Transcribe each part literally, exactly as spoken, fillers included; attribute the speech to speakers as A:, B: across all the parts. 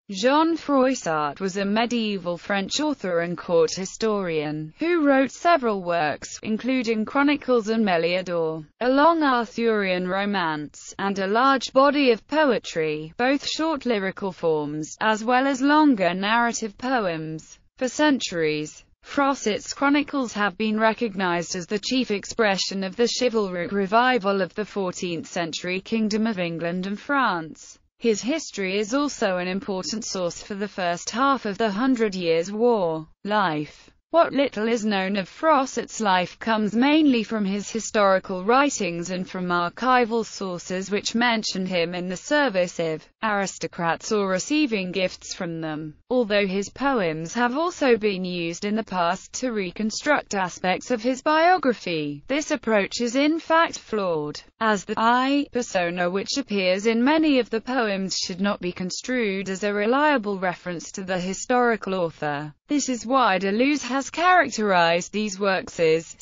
A: Jean Froissart was a medieval French author and court historian, who wrote several works, including Chronicles and Meliador, a long Arthurian romance, and a large body of poetry, both short lyrical forms, as well as longer narrative poems. For centuries, Froissart's chronicles have been recognized as the chief expression of the chivalric revival of the fourteenth century Kingdom of England and France. His history is also an important source for the first half of the Hundred Years' War. Life. What little is known of Froissart's life comes mainly from his historical writings and from archival sources which mention him in the service of aristocrats or receiving gifts from them, although his poems have also been used in the past to reconstruct aspects of his biography. This approach is in fact flawed, as the I persona which appears in many of the poems should not be construed as a reliable reference to the historical author. This is why Deleuze has characterized these works as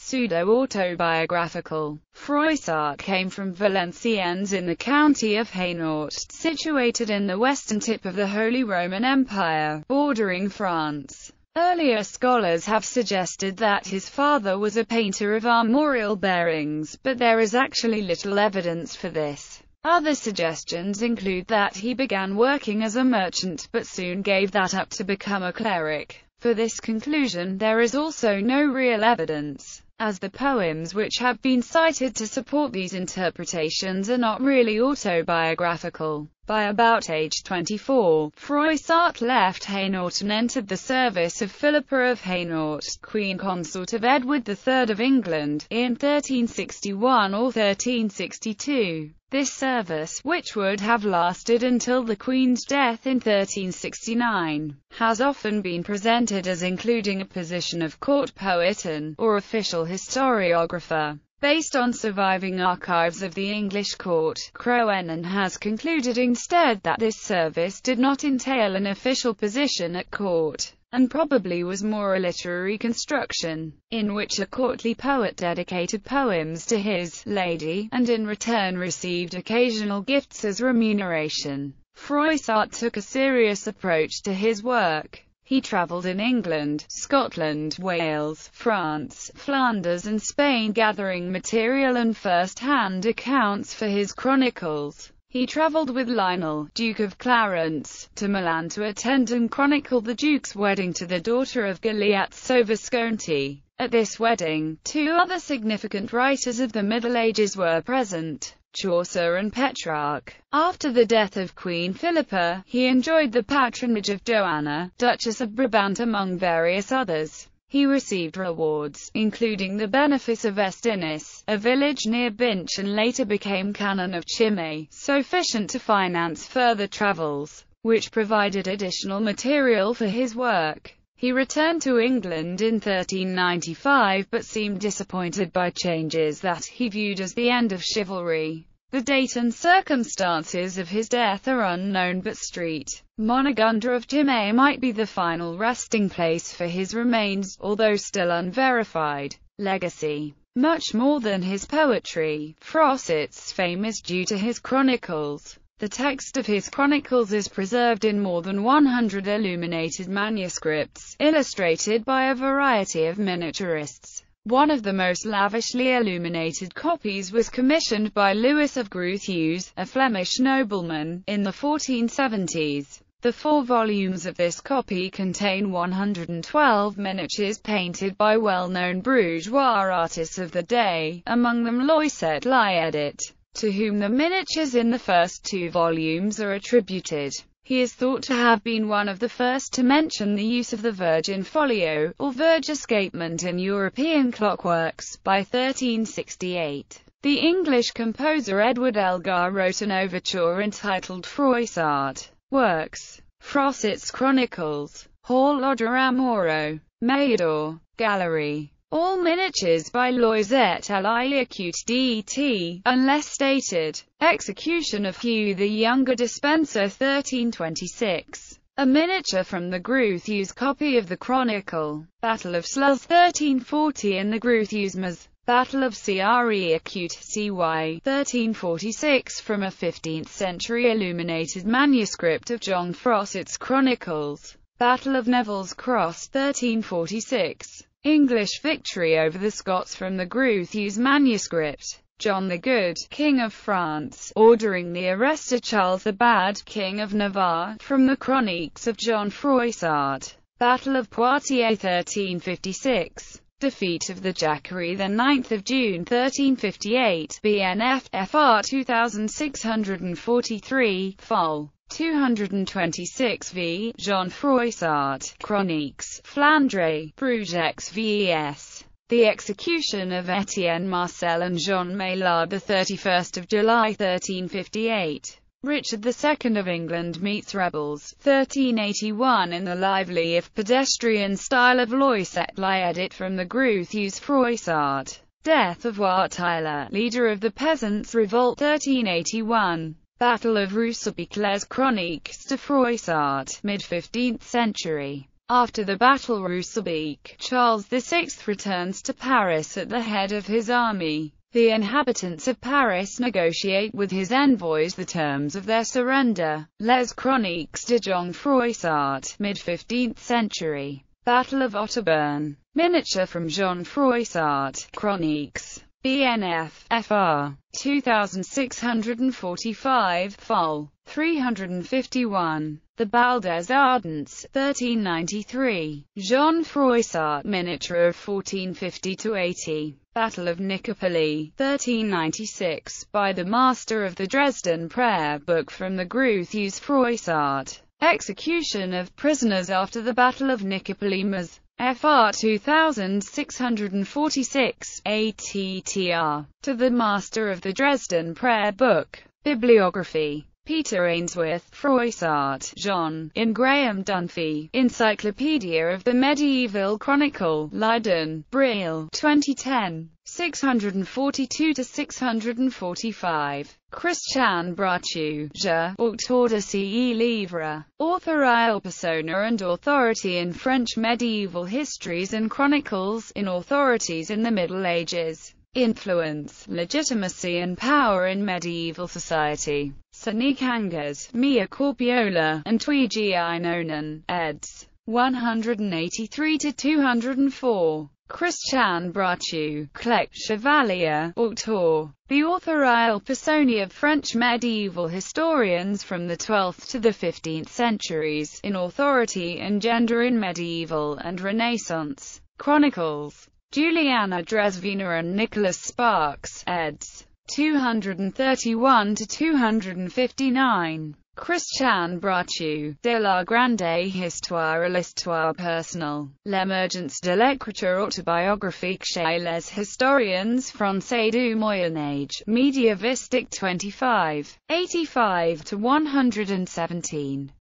A: pseudo-autobiographical. Froissart came from Valenciennes in the county of Hainaut, situated in the western tip of the Holy Roman Empire, bordering France. Earlier scholars have suggested that his father was a painter of armorial bearings, but there is actually little evidence for this. Other suggestions include that he began working as a merchant but soon gave that up to become a cleric. For this conclusion there is also no real evidence, as the poems which have been cited to support these interpretations are not really autobiographical. By about age twenty-four, Froissart left Hainaut and entered the service of Philippa of Hainaut, queen consort of Edward the Third of England, in thirteen sixty-one or thirteen sixty-two. This service, which would have lasted until the Queen's death in thirteen sixty-nine, has often been presented as including a position of court poet and, or official historiographer. Based on surviving archives of the English court, Cronin has concluded instead that this service did not entail an official position at court, and probably was more a literary construction, in which a courtly poet dedicated poems to his lady, and in return received occasional gifts as remuneration. Froissart took a serious approach to his work. He travelled in England, Scotland, Wales, France, Flanders and Spain gathering material and first-hand accounts for his chronicles. He travelled with Lionel, Duke of Clarence, to Milan to attend and chronicle the Duke's wedding to the daughter of Galeazzo Visconti. At this wedding, two other significant writers of the Middle Ages were present, Chaucer and Petrarch. After the death of Queen Philippa, he enjoyed the patronage of Joanna, Duchess of Brabant among various others. He received rewards, including the benefice of Estinis, a village near Binche, and later became Canon of Chimay, sufficient to finance further travels, which provided additional material for his work. He returned to England in thirteen ninety-five but seemed disappointed by changes that he viewed as the end of chivalry. The date and circumstances of his death are unknown, but Street Monagunda of Chimay might be the final resting place for his remains, although still unverified. Legacy. Much more than his poetry, Froissart's fame is due to his chronicles. The text of his chronicles is preserved in more than one hundred illuminated manuscripts, illustrated by a variety of miniaturists. One of the most lavishly illuminated copies was commissioned by Louis of Groothuis, a Flemish nobleman, in the fourteen seventies. The four volumes of this copy contain one hundred twelve miniatures painted by well-known bourgeois artists of the day, among them Loisette Liédit, to whom the miniatures in the first two volumes are attributed. He is thought to have been one of the first to mention the use of the Virgin folio, or verge escapement in European clockworks, by thirteen sixty-eight. The English composer Edward Elgar wrote an overture entitled Froissart. Works. Froissart's Chronicles. Hall Odor-Amoro. Meliador. Gallery. All miniatures by Loisette Liédit D T, unless stated. Execution of Hugh the Younger, Dispenser thirteen twenty-six. A miniature from the Groothuis copy of the Chronicle. Battle of Sluys thirteen forty in the Groothuis Maze. Battle of Cre-Acute, C Y thirteen forty-six, from a fifteenth century illuminated manuscript of John Frosset's Chronicles. Battle of Neville's Cross, thirteen forty-six. English victory over the Scots, from the Grouthu's manuscript. John the Good, King of France, ordering the arrest of Charles the Bad, King of Navarre, from the Chroniques of John Froissart. Battle of Poitiers, thirteen fifty-six. Defeat of the Jacquerie, the ninth of June thirteen fifty-eight, B N F, F R two thousand six hundred forty-three, Fol. two hundred twenty-six v. Jean Froissart, Chroniques, Flandre, Bruges vs. The execution of Etienne Marcel and Jean Maillard, the thirty-first of July thirteen fifty-eight. Richard the Second of England meets rebels, thirteen eighty-one, in the lively if pedestrian style of Loiset-Ly, edit from the Grouthu's Froissart. Death of Wat Tyler, leader of the Peasants' Revolt, thirteen eighty-one. Battle of Roussillon, Les Chroniques de Froissart, mid-fifteenth century. After the battle Roussillon, Charles the Sixth returns to Paris at the head of his army. The inhabitants of Paris negotiate with his envoys the terms of their surrender. Les Chroniques de Jean Froissart, mid-fifteenth century. Battle of Otterburn. Miniature from Jean Froissart, Chroniques. B N F, F R two thousand six hundred forty-five, Fol. three hundred fifty-one. The Bal des Ardents, thirteen ninety-three. Jean Froissart, miniature of fourteen fifty to eighty. Battle of Nicopolis, thirteen ninety-six, by the Master of the Dresden Prayer Book, from the Grouthu's Froissart. Execution of prisoners after the Battle of Nicopolis, F R two thousand six hundred forty-six, A T T R. To the Master of the Dresden Prayer Book. Bibliography. Peter Ainsworth, Froissart, John, in Graham Dunphy, Encyclopedia of the Medieval Chronicle, Leiden, Brill, twenty ten, six forty-two to six forty-five. Christian Brachu, Je, Auteur de ce livre. Authorial persona and authority in French medieval histories and chronicles, in authorities in the Middle Ages. Influence, legitimacy and power in medieval society. Sonic Angers, Mia Corpiola, and Twigi Inonen, eds. one eighty-three to two oh four. Christian Brachu, Clec Chevalier, Auteur. The authorial personae of French medieval historians from the twelfth to the fifteenth centuries, in authority and gender in medieval and Renaissance chronicles. Juliana Dresvina and Nicholas Sparks, eds. two thirty-one to two fifty-nine. Christian Brachu, de la grande histoire à l'histoire personnelle, l'émergence de l'écriture autobiographique chez les historiens français du Moyen Âge, Mediavistic twenty-five, eighty-five to one seventeen.